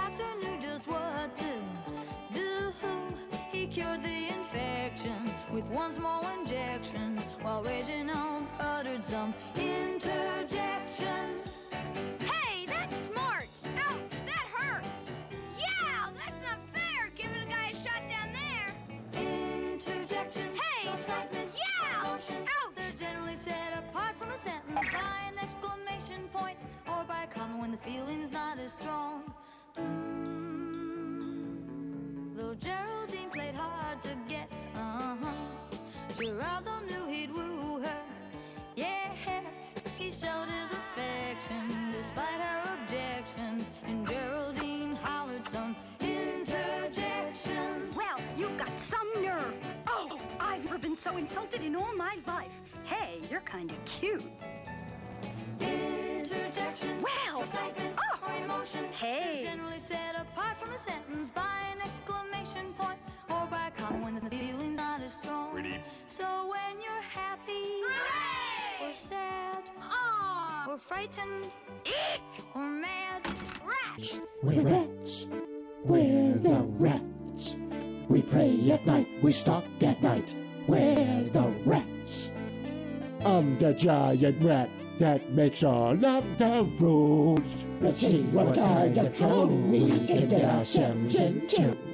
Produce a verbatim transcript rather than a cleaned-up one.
doctor knew just what to do. He cured the infection with one small injection, while raging on uttered some interjections. Hey, that's smart! Ouch, that hurts! Yeah, that's not fair, giving a guy a shot down there! Interjections, Hey! excitement, Yeah! emotion. Ouch! They're generally set apart from a sentence by an exclamation point or by a comma when the feeling's not as strong. Mm, though Geraldine played hard to get, uh-huh, Geraldo knew he'd woo her. Yes, he showed his affection despite her objections, and Geraldine hollered some interjections. Well, you've got some nerve. Oh, I've never been so insulted in all my life. Hey, you're kind of cute. Interjections, Well, excitement, oh, or emotion. hey. They're generally set apart from a sentence by an exclamation point or by a comma when the feeling's not as strong. Pretty. So when you're happy, Hooray! or sad, Aw! or frightened, Eek! or mad, Rats! We're rats. We're the rats. We pray at night, we stalk at night. We're the rats. I'm the giant rat that makes all of the rules. Let's see what kind of trouble we can get ourselves into.